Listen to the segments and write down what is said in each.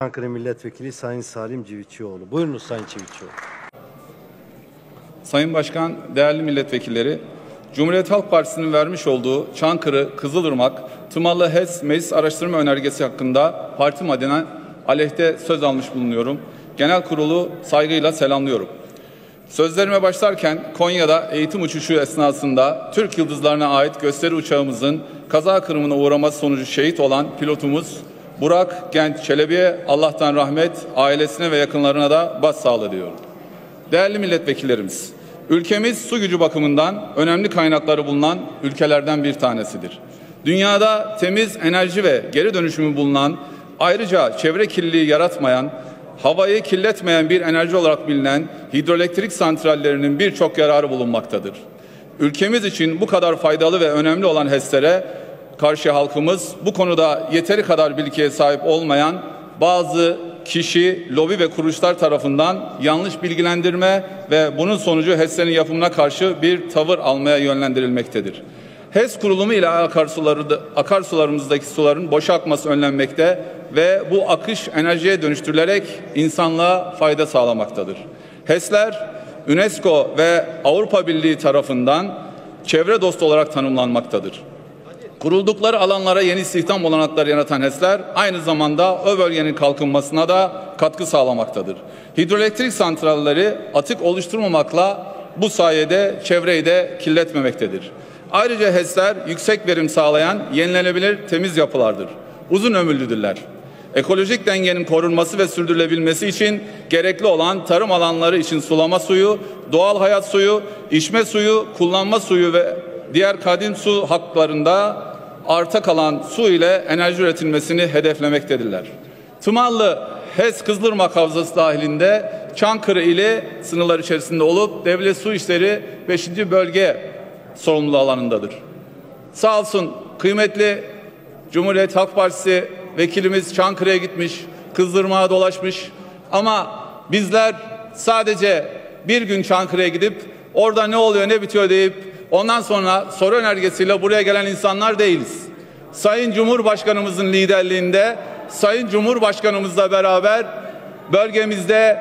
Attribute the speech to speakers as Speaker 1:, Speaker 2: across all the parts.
Speaker 1: Ankara Milletvekili Sayın Salim Civicioğlu. Buyurunuz Sayın Civicioğlu.
Speaker 2: Sayın Başkan, değerli milletvekilleri, Cumhuriyet Halk Partisi'nin vermiş olduğu Çankırı, Kızılırmak, Tımalı HES Meclis Araştırma Önergesi hakkında partim adına aleyhte söz almış bulunuyorum. Genel kurulu saygıyla selamlıyorum. Sözlerime başlarken Konya'da eğitim uçuşu esnasında Türk Yıldızlarına ait gösteri uçağımızın kaza kırımına uğraması sonucu şehit olan pilotumuz Burak Genç Çelebi'ye Allah'tan rahmet, ailesine ve yakınlarına da başsağlığı diliyorum. Değerli milletvekillerimiz, ülkemiz su gücü bakımından önemli kaynakları bulunan ülkelerden bir tanesidir. Dünyada temiz enerji ve geri dönüşümü bulunan, ayrıca çevre kirliliği yaratmayan, havayı kirletmeyen bir enerji olarak bilinen hidroelektrik santrallerinin birçok yararı bulunmaktadır. Ülkemiz için bu kadar faydalı ve önemli olan HES'lere karşı halkımız bu konuda yeteri kadar bilgiye sahip olmayan bazı kişi, lobi ve kuruluşlar tarafından yanlış bilgilendirme ve bunun sonucu HES'lerin yapımına karşı bir tavır almaya yönlendirilmektedir. HES kurulumu ile akarsularımızdaki suların boşa akması önlenmekte ve bu akış enerjiye dönüştürülerek insanlığa fayda sağlamaktadır. HES'ler UNESCO ve Avrupa Birliği tarafından çevre dostu olarak tanımlanmaktadır. Kuruldukları alanlara yeni istihdam olanakları yaratan HES'ler aynı zamanda o bölgenin kalkınmasına da katkı sağlamaktadır. Hidroelektrik santralleri atık oluşturmamakla bu sayede çevreyi de kirletmemektedir. Ayrıca HES'ler yüksek verim sağlayan yenilenebilir temiz yapılardır. Uzun ömürlüdürler. Ekolojik dengenin korunması ve sürdürülebilmesi için gerekli olan tarım alanları için sulama suyu, doğal hayat suyu, içme suyu, kullanma suyu ve diğer kadim su haklarında arta kalan su ile enerji üretilmesini hedeflemektedirler. Tımallı HES Kızılırmak Havzası dahilinde Çankırı ili sınırları içerisinde olup Devlet Su İşleri 5. Bölge sorumluluğu alanındadır. Sağ olsun kıymetli Cumhuriyet Halk Partisi vekilimiz Çankırı'ya gitmiş, Kızılırmak'a dolaşmış ama bizler sadece bir gün Çankırı'ya gidip orada ne oluyor ne bitiyor deyip ondan sonra soru önergesiyle buraya gelen insanlar değiliz. Sayın Cumhurbaşkanımızın liderliğinde, Sayın Cumhurbaşkanımızla beraber bölgemizde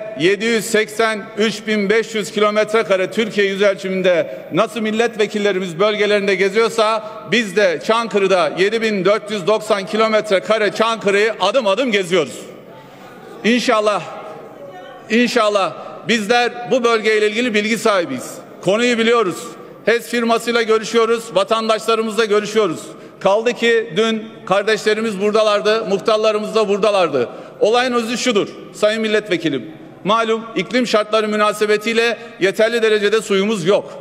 Speaker 2: 783.500 kilometre kare Türkiye yüzölçümünde nasıl milletvekillerimiz bölgelerinde geziyorsa biz de Çankırı'da 7.490 kilometre kare Çankırı'yı adım adım geziyoruz. İnşallah bizler bu bölgeyle ilgili bilgi sahibiyiz. Konuyu biliyoruz. HES firmasıyla görüşüyoruz, vatandaşlarımızla görüşüyoruz. Kaldı ki dün kardeşlerimiz buradalardı, muhtarlarımız da buradalardı. Olayın özü şudur sayın milletvekilim. Malum iklim şartları münasebetiyle yeterli derecede suyumuz yok.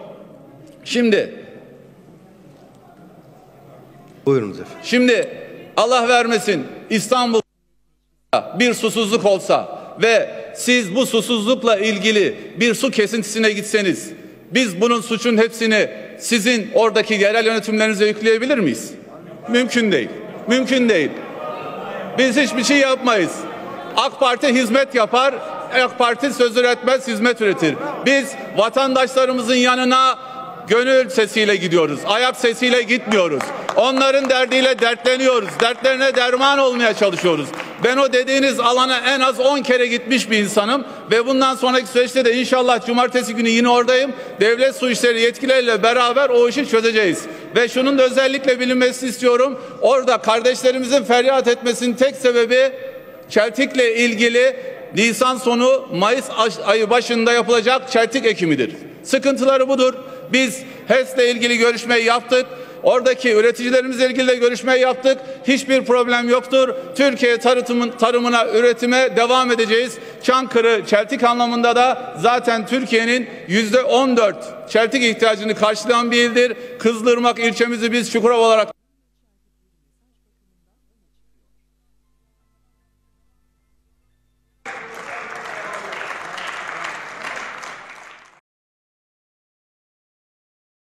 Speaker 1: Buyurunuz efendim.
Speaker 2: Şimdi Allah vermesin İstanbul'da bir susuzluk olsa ve siz bu susuzlukla ilgili bir su kesintisine gitseniz biz bunun suçun hepsini sizin oradaki yerel yönetimlerinize yükleyebilir miyiz? Mümkün değil. Mümkün değil. Biz hiçbir şey yapmayız. AK Parti hizmet yapar, AK Parti söz üretmez, hizmet üretir. Biz vatandaşlarımızın yanına gönül sesiyle gidiyoruz, ayak sesiyle gitmiyoruz. Onların derdiyle dertleniyoruz, dertlerine derman olmaya çalışıyoruz. Ben o dediğiniz alana en az 10 kere gitmiş bir insanım ve bundan sonraki süreçte de inşallah cumartesi günü yine oradayım. Devlet Su İşleri yetkilileriyle beraber o işi çözeceğiz. Ve şunun da özellikle bilinmesini istiyorum. Orada kardeşlerimizin feryat etmesinin tek sebebi çeltikle ilgili Nisan sonu Mayıs ayı başında yapılacak çeltik ekimidir. Sıkıntıları budur. Biz HES'le ilgili görüşmeyi yaptık. Oradaki üreticilerimizle ilgili de görüşmeyi yaptık. Hiçbir problem yoktur. Türkiye tarımına, üretime devam edeceğiz. Çankırı çeltik anlamında da zaten Türkiye'nin %14 çeltik ihtiyacını karşılayan bir ildir. Kızılırmak ilçemizi biz Çukurova olarak